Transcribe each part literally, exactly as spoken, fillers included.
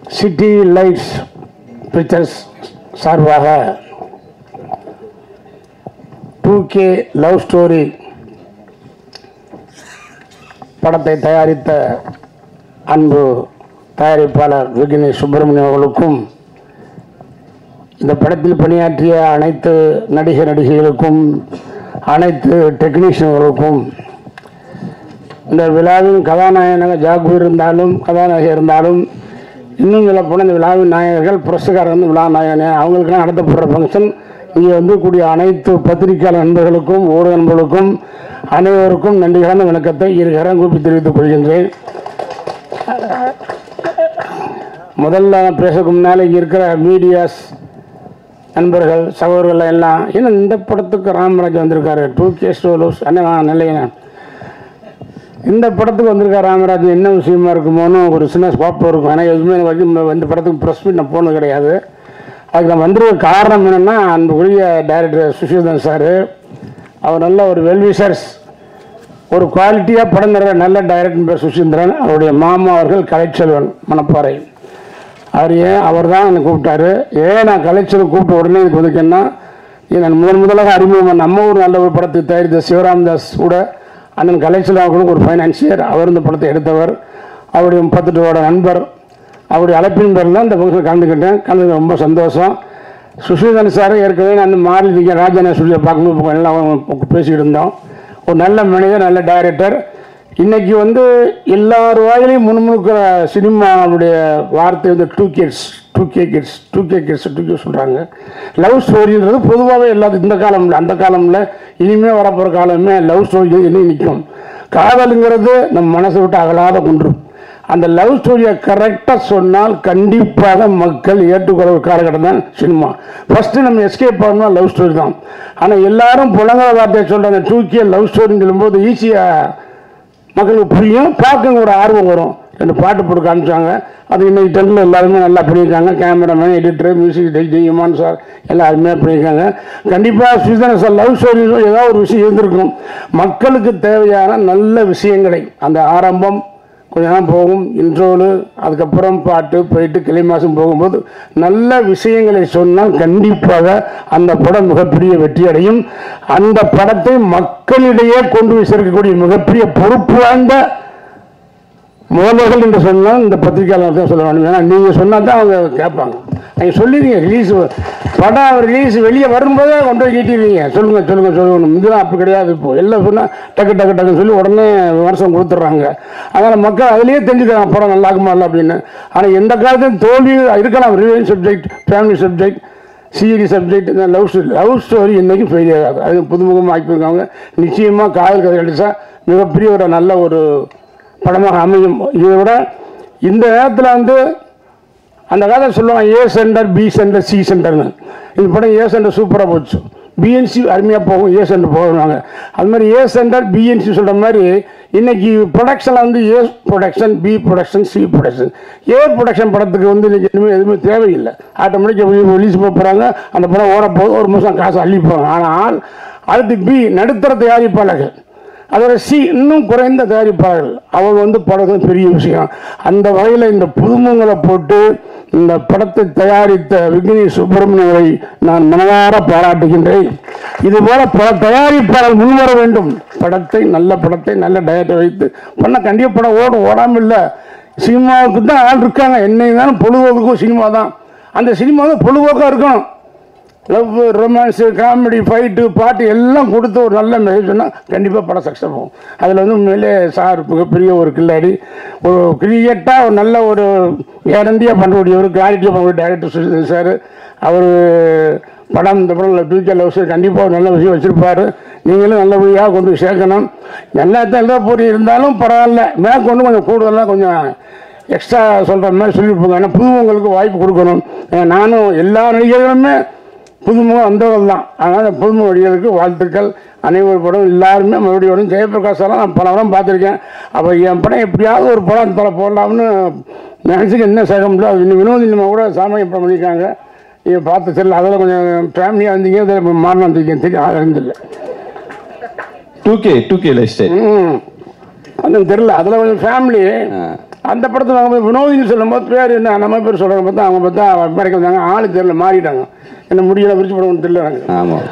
City lights pictures சார்பாக two K love story படத்தை தயாரித்த அன்பு தயாரிப்பாளர் விக்னேஷ் சுப்பிரமணியம் அவர்களுக்கும் இந்த படத்தில் பணியாற்றிய அனைத்து நடிகர் நடிகைகளுக்கும் அனைத்து டெக்னீஷியன்களுக்கும் இந்த விழாவின் கதாநாயகனாக ஜாகு இருந்தாலும் கதாநாயகர் இருந்தாலும் இன்னும் சொல்ல போன இந்த விழாவின் நாயகர்கள் புரஸ்காரர் வந்து விழா நாயகனே அவங்களுக்கெல்லாம் நடத்தப்படுற ஃபங்க்ஷன் இங்கே வந்து கூடிய அனைத்து பத்திரிகையாளர் நண்பர்களுக்கும் ஊடக நண்பர்களுக்கும் அனைவருக்கும் நன்றிகளான வணக்கத்தை இருகரம் கூப்பி தெரிவித்துக் கொள்கின்றேன். முதல்ல பேசுறதுக்கு முன்னால் இங்கே இருக்கிற மீடியாஸ் நண்பர்கள் சகோதரர்கள் எல்லாம் ஏன்னா இந்த படத்துக்கு ராமராஜ் வந்திருக்காரு டூ கே ஸ்டோலோஸ் அண்ணா நல்லையா இந்த படத்துக்கு வந்திருக்காரு ராமராஜ் என்ன விஷயமா இருக்குமோன்னு ஒரு சின்ன ஸ்பாப் இருக்கும். ஆனால் எதுவுமே வரைக்கும் இந்த படத்துக்கு ப்ரெஸ் மீட் நான் போனது கிடையாது. அதுக்கு நான் வந்திருக்க காரணம் என்னென்னா அந்த உரிய டைரக்டர் சுஷிதன் சார் அவர் நல்ல ஒரு வெல்விஷர்ஸ் ஒரு குவாலிட்டியாக படம் தர நல்ல டைரக்டர் பேர் சுஷீந்திரன். அவருடைய மாமா அவர்கள் கலைச்செல்வன் மணப்பாறை. அவர் ஏன் அவர் தான் என்னை கூப்பிட்டாரு. ஏன் நான் கலைச்செல்வன் கூப்பிட்ட உடனே இதுக்கு வந்துக்கேன்னா நான் முதன் முதலாக அறிமுகம் நம்ம ஊர் நல்ல ஒரு படத்துக்கு தயாரித்த சிவராம்தாஸ் கூட அண்ணன் கலைச்செல்வன் அவர்களும் ஒரு ஃபைனான்சியர். அவர் இந்த படத்தை எடுத்தவர். அவருடைய முப்பத்தெட்டு ரூபாயோட நண்பர். அவருடைய அழைப்பின் பேரில் தான் இந்த ஃபங்க்ஷன் கலந்துக்கிட்டேன். கலந்து ரொம்ப சந்தோஷம். சுஷீதன் சார் ஏற்கனவே நான் மாறி ராஜான ஸ்டுடியோ பார்க்கணும் எல்லாம் பேசிக்கிட்டு இருந்தோம். ஒரு நல்ல மனிதர் நல்ல டைரக்டர். இன்றைக்கி வந்து எல்லார் வாயிலையும் முன்முழுக்கிற சினிமாவுடைய வார்த்தை வந்து two kids two K kids two K kids two K சொல்கிறாங்க. லவ் ஸ்டோரின்றது பொதுவாகவே எல்லாத்துக்கும் இந்த காலமில் அந்த காலமில் இனிமேல் வரப்போகிற காலமே லவ் ஸ்டோரி இனி நிற்கும். காதலுங்கிறது நம்ம மனசை விட்டு அகலாத குன்றும். அந்த லவ் ஸ்டோரியை கரெக்டாக சொன்னால் கண்டிப்பாக மக்கள் ஏற்றுக்கொள்ள ஒரு காலகட்டம் தான் சினிமா. ஃபஸ்ட்டு நம்ம எஸ்கேப் பண்ணால் லவ் ஸ்டோரி தான். ஆனால் எல்லாரும் புலங்கிற வார்த்தையை சொல்கிற அந்த டூ கே லவ் ஸ்டோரின்னு சொல்லும்போது ஈஸியாக மக்களுக்கு புரியும், பார்க்க ஒரு ஆர்வம் வரும். ரெண்டு பாட்டு போட்டு காமிச்சாங்க. அது இன்னைக்கு டென்னில் எல்லாருமே நல்லா பண்ணியிருக்காங்க. Cameraman editor music Jaiman sir எல்லாருமே பண்ணியிருக்காங்க. கண்டிப்பாக சுஷீதன் சார் லவ் ஸ்டோரி ஏதாவது ஒரு விஷயம் இருந்திருக்கும். மக்களுக்கு தேவையான நல்ல விஷயங்களை அந்த ஆரம்பம் கொஞ்ச நேரம் போகும் இன்ட்ரோலு அதுக்கப்புறம் பாட்டு போயிட்டு கிளை மாதம் போகும்போது நல்ல விஷயங்களை சொன்னால் கண்டிப்பாக அந்த படம் மிகப்பெரிய வெற்றி அடையும். அந்த படத்தை மக்களிடையே கொண்டு போய் சேர்க்கக்கூடிய மிகப்பெரிய பொறுப்பு வாய்ந்த முதல்வர்கள் என்று சொன்னால் இந்த பத்திரிகையாளர் தான் சொல்ல வேண்டும். ஏன்னா நீங்கள் சொன்னால் தான் அவங்க கேட்பாங்க. நீங்கள் சொல்லிடுங்க ரிலீஸ் படம் ரிலீஸ் வெளியே வரும்போதே கொண்டு போய் நீட்டிடுவீங்க. சொல்லுங்கள் சொல்லுங்கள் சொல்லணும். இதெல்லாம் அப்படி கிடையாது. இப்போது எல்லாம் சொன்னால் டக்கு டக்கு டக்குன்னு சொல்லி உடனே விமர்சனம் கொடுத்துட்றாங்க. அதனால் மக்கள் அதிலேயே தெரிஞ்சுக்கிறாங்க படம் நல்லா இருக்குமா இல்லை அப்படின்னு. ஆனால் எந்த காலத்தையும் தோல்வி இருக்கலாம். Religion subject family subject serious subject இந்த லவ் ஸ்டோரி லவ் ஸ்டோரி இன்றைக்கும் ஃபெயிலியர் ஆகாது. அது புதுமுகமாக ஆக்கியிருக்காங்க. நிச்சயமாக காதல் கதை அடித்தா மிகப்பெரிய ஒரு நல்ல ஒரு படமாக அமையும். இதை விட இந்த நேரத்தில் வந்து அந்த கதை சொல்லுவாங்க A center B center C சென்டர்னு. இந்த படம் ஏ சென்டர் சூப்பராக போச்சு. பிஎன்சி அருமையாக போகும். ஏ சென்டர் போகிறாங்க. அது மாதிரி ஏ சென்டர் பிஎன்சி சொல்கிற மாதிரி இன்றைக்கி ப்ரொடக்ஷனில் வந்து A production B production C production. A production படத்துக்கு வந்து இன்றைக்கி எதுவுமே எதுவுமே தேவையில்லை. ஆட்டோமேட்டிக்காக ரிலீஸ் போக போகிறாங்க. அந்த படம் ஓரப்போகுது. ஒரு மாதம் காசு அள்ளி போகிறாங்க. ஆனால் அடுத்து பி நடுத்தர தயாரிப்பாளர்கள் அதோட சி இன்னும் குறைந்த தயாரிப்பாளர்கள் அவங்க வந்து படம் பெரிய விஷயம். அந்த வகையில் இந்த புதுமுகங்களை போட்டு இந்த படத்தை தயாரித்த விக்னேஷ் சுப்பிரமணியனை நான் மனதார பாராட்டுகின்றேன். இதுபோல பல தயாரிப்பாளர் முன்வர வேண்டும். படத்தை நல்ல படத்தை நல்ல டைரக்டர் வைத்து பண்ண கண்டிப்பாக படம் ஓடும். ஓடாமல் இல்லை. சினிமாவுக்கு தான் ஆள் இருக்காங்க. என்னை தானே பொழுதுபோக்குக்கும் சினிமா தான். அந்த சினிமா வந்து பொழுதுபோக்காக இருக்கணும். லவ் ரொமான்ஸு காமெடி ஃபைட்டு பாட்டு எல்லாம் கொடுத்து ஒரு நல்ல மெசேஜ் சொன்னால் கண்டிப்பாக படம் சக்ஸஸ் ஆகும். அதில் வந்து உண்மையிலே சார் மிகப்பெரிய ஒரு கில்லாடி ஒரு கிரியேட்டாக ஒரு நல்ல ஒரு கேரண்டியாக பண்ணக்கூடிய ஒரு கிளாரிட்டியாக பண்ணக்கூடிய டைரக்டர் சுஷீதன் சார். அவர் படம் இந்த படம் ஃபியூச்சர் லவ் ஸ்டோரி கண்டிப்பாக ஒரு நல்ல விஷயம் வச்சுருப்பார். நீங்களும் நல்லபடியாக கொண்டு போய் சேர்க்கணும். எல்லாத்தையும் எழுத போட்டி இருந்தாலும் பரவாயில்ல மேற்கொண்டு கொஞ்சம் கூடுதலாக கொஞ்சம் எக்ஸ்ட்ரா சொல்கிற மாதிரி சொல்லியிருப்போங்க. ஏன்னா புதுமுகங்களுக்கு வாய்ப்பு கொடுக்கணும். நானும் எல்லா நடிகர்களுமே புதுமுகம் வந்தவர்கள் தான். அதனால் புதுமுக நடிகர்களுக்கு வாழ்த்துக்கள். அனைவரும் படம் எல்லாருமே மறுபடியும் வரும். ஜெயபிரகாஷெல்லாம் நான் பல படம் பார்த்துருக்கேன். அப்போ என் படம் எப்படியாவது ஒரு படம் தலை போடலாம்னு நினச்சிக்க என்ன செய்ய முடியல. அது இன்னும் வினோதினமாக கூட சாமானிய படம் பண்ணியிருக்காங்க. நீங்கள் பார்த்து தெரியல. அதில் கொஞ்சம் ஃபேமிலியாக இருந்தீங்க. அதில் மாறினா வந்திருக்கேன் தெரியும். அது இருந்தில்லை two K two K lifestyle ம் அது தெரியல. அதில் கொஞ்சம் ஃபேமிலி அந்த படத்தில் அவங்க வினோதின்னு சொல்லும்போது பேர் என்ன நம்ம பேர் சொல்கிறாங்க பார்த்தா அவங்க பார்த்தா மறைக்க வந்தாங்க, ஆளு தெரியல மாறிட்டாங்க, என்ன முடியல விரிச்சு போடணும்னு தெரியல எனக்கு. ஆமாம்.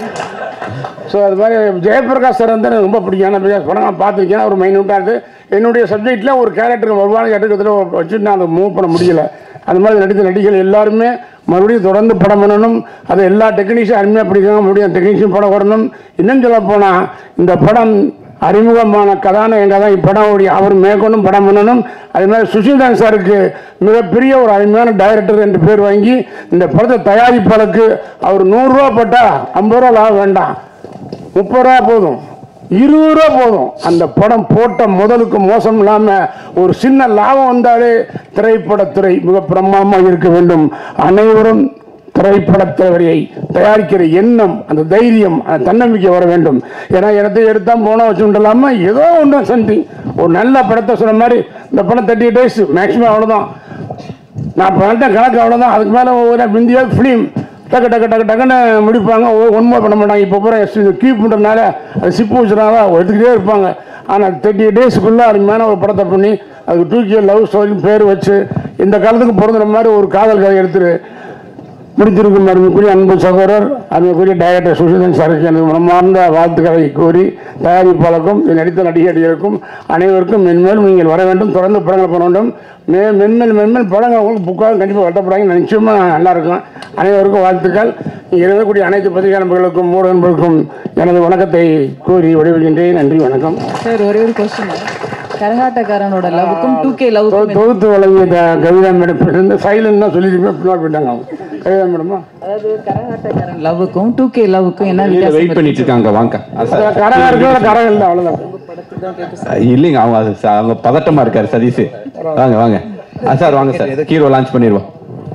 ஸோ அது மாதிரி ஜெயபிரகாஷ் சார் வந்து எனக்கு ரொம்ப பிடிக்கும். நான் படம் நான் பார்த்துருக்கேன். ஒரு மைன்யூட்டாக இருக்குது. என்னுடைய சப்ஜெக்டில் ஒரு கேரக்டருக்கு வருவான கேரக்டர் வச்சு நான் அதை மூவ் பண்ண முடியல. அது மாதிரி நடித்த நடிகர்கள் எல்லாருமே மறுபடியும் தொடர்ந்து படம் பண்ணணும். அதை எல்லா டெக்னீஷியன் அருமையாக பிடிக்காங்க, மறுபடியும் டெக்னீஷியன் படம் வரணும். இன்னும் சொல்ல போனால் இந்த படம் அறிமுகமான கதாநாயகன் தான் இப்படம் ஓடி அவர் மேற்கொண்டும் படம் பண்ணணும். அதே மாதிரி சுஷில்தான் சாருக்கு மிகப்பெரிய ஒரு அருமையான டைரக்டர் என்று பேர் வாங்கி இந்த படத்தை தயாரிப்பாளருக்கு அவர் நூறுரூவா போட்டால் ஐம்பது ரூபா லாபம் வேண்டாம், முப்பது ரூபா போதும், இருபது ரூபா போதும். அந்த படம் போட்ட முதலுக்கு மோசம் இல்லாமல் ஒரு சின்ன லாபம் வந்தாலே திரைப்படத்துறை மிக பிரமாதமாக இருக்க வேண்டும். அனைவரும் திரைப்படத்துறையை தயாரிக்கிற எண்ணம், அந்த தைரியம், அந்த தன்னம்பிக்கை வர வேண்டும். ஏன்னா இடத்தை எடுத்தால் போனால் வச்சுட்டு இல்லாமல் ஏதோ ஒன்று சம்திங் ஒரு நல்ல படத்தை சொன்ன மாதிரி இந்த படம் தேர்ட்டி டேஸ் மேக்ஸிமம் அவ்வளோதான். நான் பண்ணிட்டேன் கணக்கு அவ்வளோதான். அதுக்கு மேலே ஒரு இந்தியா ஃபிலிம் டக்கு டக்கு டக்கு டக்குன்னு முடிப்பாங்க, ஒன்றுமே பண்ண மாட்டாங்க. இப்போ பூரா கீப் பண்ணுறதுனால அது சிப்பு வச்சுனால எடுத்துக்கிட்டே இருப்பாங்க. ஆனால் தேர்ட்டி டேஸுக்குள்ளே அருமையான ஒரு படத்தை பண்ணி அதுக்கு டூ லவ் ஸ்டோரின்னு பேர் வச்சு இந்த காலத்துக்கு பிறந்த மாதிரி ஒரு காதல் கதை எடுத்துரு முடித்திருக்கும் அருமைக்குரிய அன்பு சகோதரர் அருமைக்குரிய டைரக்டர் சுஷில்தான் சாருக்கு எனக்கு மனமார்ந்த வாழ்த்துக்களை கூறி தயாரிப்பாளருக்கும் நடித்த நடிகர்களுக்கும் அனைவருக்கும் மென்மேலும் நீங்கள் வர வேண்டும், தொடர்ந்து படங்கள் பண்ண வேண்டும். மே மென்மேல் மென்மேல் படங்கள் உங்களுக்கு புக்காக கண்டிப்பாக வெட்டப்படாங்க, நிச்சயமாக நல்லாயிருக்கும். அனைவருக்கும் வாழ்த்துக்கள். இங்கே இருக்கக்கூடிய அனைத்து பத்திரிகை நண்பர்களுக்கும் ஊடக நண்பர்களுக்கும் எனது வணக்கத்தை கூறி விடைபெறுகின்றேன். நன்றி, வணக்கம். சார் ஒரே ஒரு கொஸ்டின், கரகாட்டக்காரனோட லவ்வுக்கும் டூ கே லவ்வுக்கும் தொகுத்து வழங்கிய கவிதா மேடம் சைலண்ட் தான் சொல்லியிருப்பேன், பின்னாடி போயிட்டாங்க அவங்க. கவிதா மேடமா, அதாவது கரகாட்டக்காரன் லவ்வுக்கும் டூ கே லவ்வுக்கும் என்ன வித்தியாசம்? வெயிட் பண்ணிட்டு இருக்காங்க, வாங்க. கரகா இருக்கிற கரகம் இல்லை, அவ்வளோதான். இல்லைங்க, அவங்க அவங்க பதட்டமா இருக்காரு சதீஷ். வாங்க வாங்க சார், வாங்க சார், ஹீரோ லான்ச் பண்ணிடுவோம்.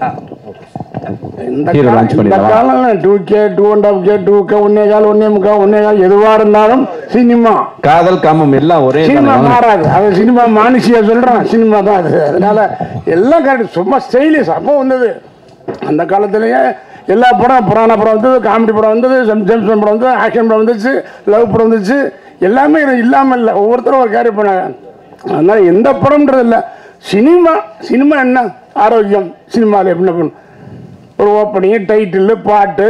ஹீரோ லான்ச் பண்ணிடுவோம். Two K two and half K two K ஒன்னே கால் ஒன்னே முக்கா ஒன்னே கால் எதுவாக இருந்தாலும் சினிமா காதல் காமம் எல்லாம் ஒரே சினிமா மாறாது. அது சினிமா மானுஷியா சொல்றான், சினிமா தான் அது. அதனால எல்லாம் கரெக்ட், சும்மா ஸ்டைலிஷ். அப்போ வந்தது அந்த காலத்திலேயே எல்லா படம், புராண படம் வந்தது, காமெடி படம் வந்தது, ஜேம்ஸ் படம் வந்தது, ஆக்ஷன் படம் வந்துச்சு, லவ் படம் வந்துச்சு, எல்லாமே இல்லாமல் இல்லை. ஒவ்வொருத்தரும் ஒரு கேரி பண்ணாங்க. அதனால எந்த படம்ன்றது இல்லை, சினிமா. சினிமா என்ன ஆரோக்கியம், சினிமாவில் என்ன பண்ணும், ஒரு ஓப்பனிங், டைட்டில், பாட்டு,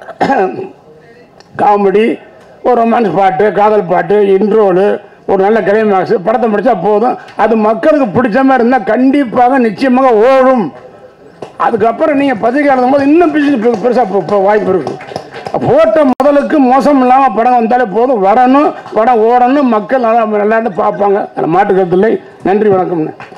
காமெடி, ஒரு ரொமான்ஸ் பாட்டு, காதல் பாட்டு, இன்ட்ரோலு, ஒரு நல்ல கிளைமாக்ஸ், படத்தை முடிச்சா போதும். அது மக்களுக்கு பிடிச்ச மாதிரி இருந்தால் கண்டிப்பாக நிச்சயமாக ஓடும். அதுக்கப்புறம் நீங்கள் பத்திரிக்கை எழுதும் போது இன்னும் பிசினஸ் பெருசாக வாய்ப்பு இருக்குது. போட்ட முதலுக்கு மோசம் இல்லாமல் படம் வந்தாலே போதும், வரணும், படம் ஓடணும், மக்கள் நல்லா விளையாண்டு பார்ப்பாங்க. அதில் மாட்டுக்கருத்து இல்லை. நன்றி, வணக்கம்ண்ணே.